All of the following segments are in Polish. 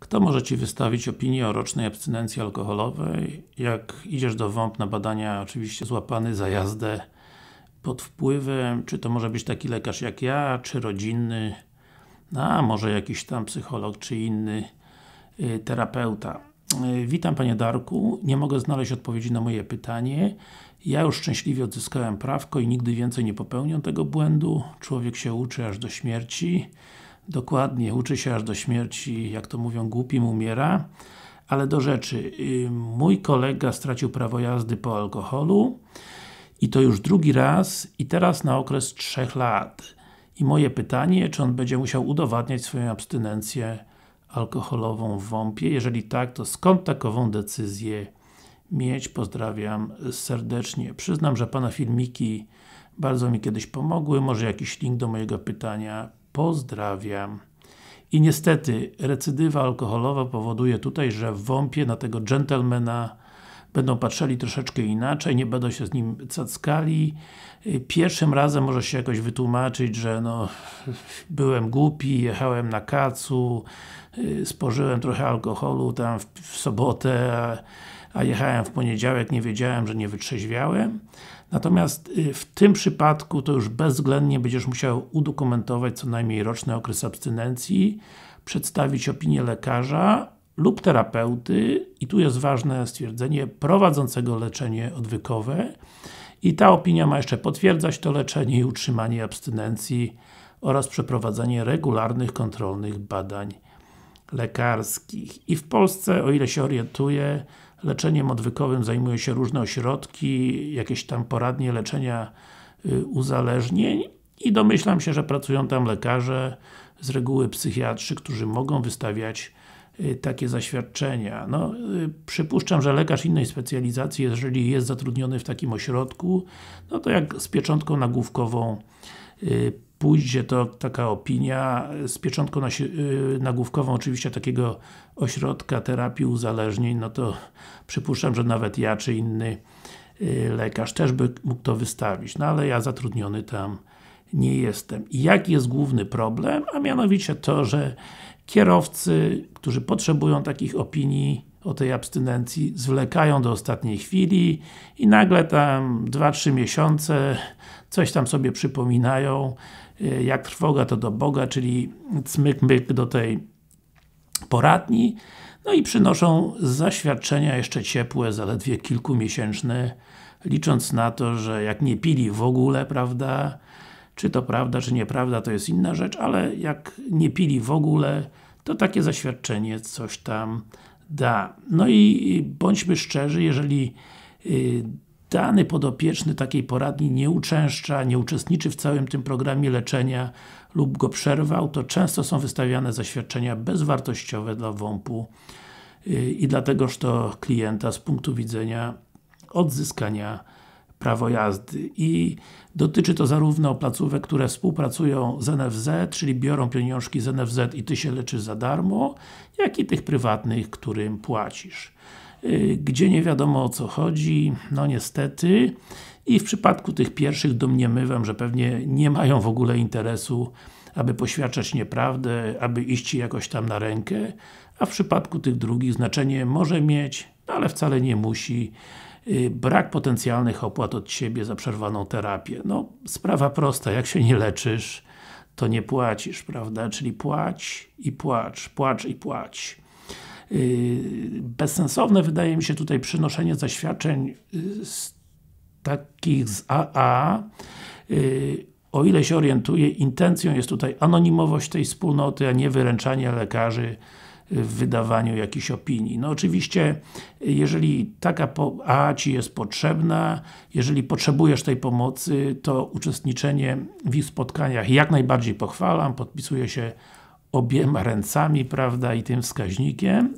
Kto może Ci wystawić opinię o rocznej abstynencji alkoholowej? Jak idziesz do WOMP na badania, oczywiście złapany za jazdę pod wpływem, czy to może być taki lekarz jak ja, czy rodzinny, a może jakiś tam psycholog, czy inny terapeuta. Witam Panie Darku, nie mogę znaleźć odpowiedzi na moje pytanie. Ja już szczęśliwie odzyskałem prawko i nigdy więcej nie popełnię tego błędu. Człowiek się uczy aż do śmierci. Dokładnie, uczy się aż do śmierci, jak to mówią, głupim umiera. Ale do rzeczy. Mój kolega stracił prawo jazdy po alkoholu i to już drugi raz i teraz na okres 3 lat. I moje pytanie, czy on będzie musiał udowadniać swoją abstynencję alkoholową w WOMP-ie? Jeżeli tak, to skąd takową decyzję mieć? Pozdrawiam serdecznie. Przyznam, że Pana filmiki bardzo mi kiedyś pomogły. Może jakiś link do mojego pytania. Pozdrawiam. I niestety, recydywa alkoholowa powoduje tutaj, że w WOMP-ie na tego dżentelmena będą patrzyli troszeczkę inaczej, nie będą się z nim cackali. Pierwszym razem może się jakoś wytłumaczyć, że byłem głupi, jechałem na kacu, spożyłem trochę alkoholu tam w sobotę, a jechałem w poniedziałek, nie wiedziałem, że nie wytrzeźwiałem. Natomiast w tym przypadku to już bezwzględnie będziesz musiał udokumentować co najmniej roczny okres abstynencji, przedstawić opinię lekarza lub terapeuty, i tu jest ważne stwierdzenie, prowadzącego leczenie odwykowe, i ta opinia ma jeszcze potwierdzać to leczenie i utrzymanie abstynencji oraz przeprowadzenie regularnych, kontrolnych badań lekarskich. I w Polsce, o ile się orientuję, leczeniem odwykowym zajmują się różne ośrodki, jakieś tam poradnie leczenia uzależnień i domyślam się, że pracują tam lekarze, z reguły psychiatrzy, którzy mogą wystawiać takie zaświadczenia. Przypuszczam, że lekarz innej specjalizacji, jeżeli jest zatrudniony w takim ośrodku, to jak z pieczątką nagłówkową pójdzie to taka opinia, z pieczątką nagłówkową oczywiście takiego ośrodka terapii uzależnień, to przypuszczam, że nawet ja czy inny lekarz też by mógł to wystawić, ale ja zatrudniony tam nie jestem. I jaki jest główny problem? A mianowicie to, że kierowcy, którzy potrzebują takich opinii o tej abstynencji, zwlekają do ostatniej chwili i nagle tam 2-3 miesiące coś tam sobie przypominają, jak trwoga to do Boga, czyli cmyk myk do tej poradni, i przynoszą zaświadczenia jeszcze ciepłe, zaledwie kilkumiesięczne, licząc na to, że jak nie pili w ogóle, prawda, czy to prawda, czy nieprawda, to jest inna rzecz, ale jak nie pili w ogóle, to takie zaświadczenie coś tam da. I bądźmy szczerzy, jeżeli dany podopieczny takiej poradni nie uczęszcza, nie uczestniczy w całym tym programie leczenia lub go przerwał, to często są wystawiane zaświadczenia bezwartościowe dla WOMP-u i dla tegoż to klienta z punktu widzenia odzyskania prawo jazdy. I dotyczy to zarówno placówek, które współpracują z NFZ, czyli biorą pieniążki z NFZ i Ty się leczysz za darmo, jak i tych prywatnych, którym płacisz. Gdzie nie wiadomo o co chodzi, niestety. I w przypadku tych pierwszych domniemywam, że pewnie nie mają w ogóle interesu, aby poświadczać nieprawdę, aby iść Ci jakoś tam na rękę, a w przypadku tych drugich znaczenie może mieć, ale wcale nie musi, brak potencjalnych opłat od Ciebie za przerwaną terapię. Sprawa prosta, jak się nie leczysz, to nie płacisz, prawda? Czyli płać i płacz, płacz i płać. Bezsensowne wydaje mi się tutaj przynoszenie zaświadczeń takich z AA. O ile się orientuję, intencją jest tutaj anonimowość tej wspólnoty, a nie wyręczanie lekarzy w wydawaniu jakichś opinii. Oczywiście, jeżeli taka AA Ci jest potrzebna, jeżeli potrzebujesz tej pomocy, to uczestniczenie w ich spotkaniach jak najbardziej pochwalam, podpisuję się obiema ręcami, prawda, i tym wskaźnikiem.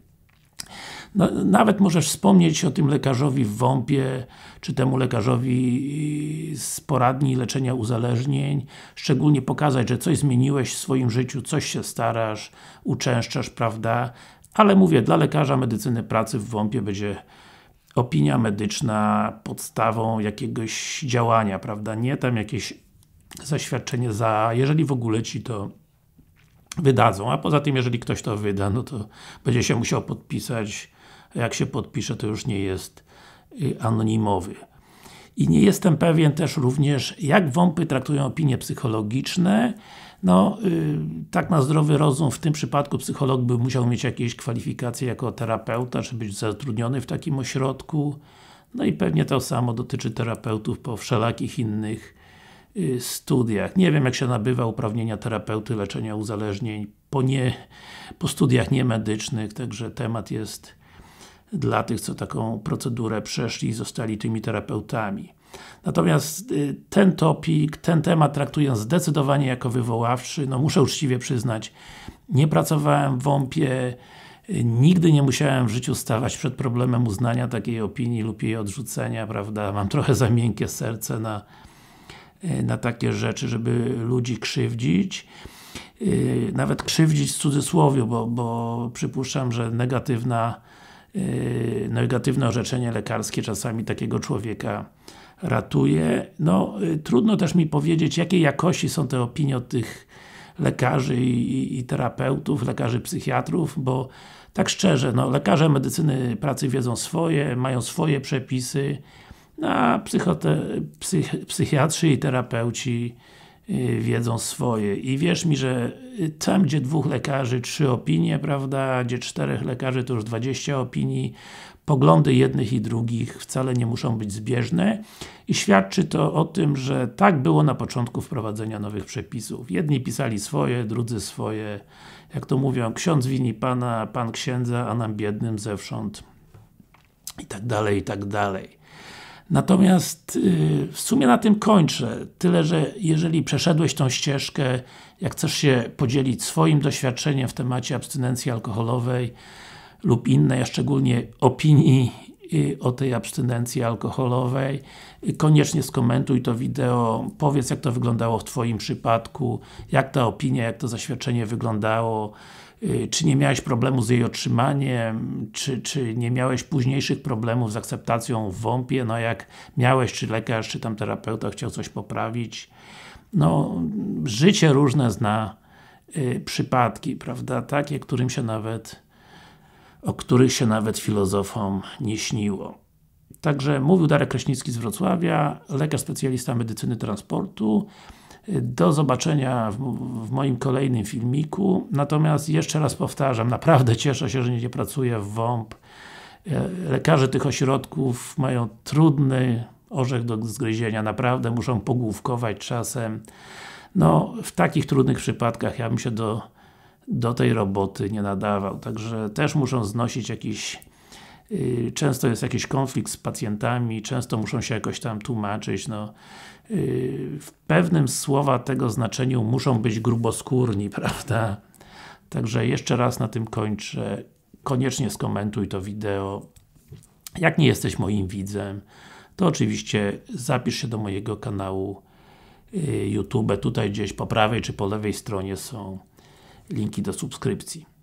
Nawet możesz wspomnieć o tym lekarzowi w WOMP-ie, czy temu lekarzowi z poradni leczenia uzależnień, szczególnie pokazać, że coś zmieniłeś w swoim życiu, coś się starasz, uczęszczasz, prawda, ale mówię, dla lekarza medycyny pracy w WOMP-ie będzie opinia medyczna podstawą jakiegoś działania, prawda, nie tam jakieś zaświadczenie za, jeżeli w ogóle Ci to wydadzą, a poza tym jeżeli ktoś to wyda, no to będzie się musiał podpisać, a jak się podpisze, to już nie jest anonimowy. I nie jestem pewien też również, jak WOMP-y traktują opinie psychologiczne. No, tak na zdrowy rozum, w tym przypadku psycholog by musiał mieć jakieś kwalifikacje jako terapeuta, czy być zatrudniony w takim ośrodku. No i pewnie to samo dotyczy terapeutów po wszelakich innych studiach. Nie wiem, jak się nabywa uprawnienia terapeuty leczenia uzależnień po studiach niemedycznych, także temat jest dla tych, co taką procedurę przeszli i zostali tymi terapeutami. Natomiast ten temat traktuję zdecydowanie jako wywoławczy. No muszę uczciwie przyznać, nie pracowałem w WOMP-ie, nigdy nie musiałem w życiu stawać przed problemem uznania takiej opinii lub jej odrzucenia, prawda? Mam trochę za miękkie serce na takie rzeczy, żeby ludzi krzywdzić. Nawet krzywdzić w cudzysłowie, bo przypuszczam, że negatywne orzeczenie lekarskie czasami takiego człowieka ratuje. No, trudno też mi powiedzieć, jakiej jakości są te opinie od tych lekarzy i terapeutów, lekarzy psychiatrów, bo tak szczerze, no, lekarze medycyny pracy wiedzą swoje, mają swoje przepisy, a psychiatrzy i terapeuci wiedzą swoje. I wierz mi, że tam, gdzie 2 lekarzy, 3 opinie, prawda, gdzie 4 lekarzy, to już 20 opinii, poglądy jednych i drugich wcale nie muszą być zbieżne i świadczy to o tym, że tak było na początku wprowadzenia nowych przepisów. Jedni pisali swoje, drudzy swoje. Jak to mówią, ksiądz wini Pana, Pan księdza, a nam biednym zewsząd. I tak dalej, i tak dalej. Natomiast w sumie na tym kończę. Tyle, że jeżeli przeszedłeś tą ścieżkę, jak chcesz się podzielić swoim doświadczeniem w temacie abstynencji alkoholowej lub innej, a szczególnie opinii o tej abstynencji alkoholowej, koniecznie skomentuj to wideo, powiedz, jak to wyglądało w Twoim przypadku, jak ta opinia, jak to zaświadczenie wyglądało, czy nie miałeś problemu z jej otrzymaniem, czy nie miałeś późniejszych problemów z akceptacją w WOMP-ie, no jak miałeś, czy lekarz, czy tam terapeuta chciał coś poprawić. No, życie różne zna przypadki, prawda, takie, o których się nawet filozofom nie śniło. Także mówił Darek Kraśnicki z Wrocławia, lekarz specjalista medycyny transportu. Do zobaczenia w moim kolejnym filmiku. Natomiast jeszcze raz powtarzam, naprawdę cieszę się, że nie pracuję w WOMP. Lekarze tych ośrodków mają trudny orzech do zgryzienia, naprawdę muszą pogłówkować czasem. No, w takich trudnych przypadkach ja bym się do tej roboty nie nadawał. Także też muszą znosić często jest jakiś konflikt z pacjentami, często muszą się jakoś tam tłumaczyć, no. W pewnym słowa tego znaczeniu muszą być gruboskórni, prawda? Także jeszcze raz na tym kończę. Koniecznie skomentuj to wideo. Jak nie jesteś moim widzem, to oczywiście zapisz się do mojego kanału YouTube. Tutaj gdzieś po prawej czy po lewej stronie są linki do subskrypcji.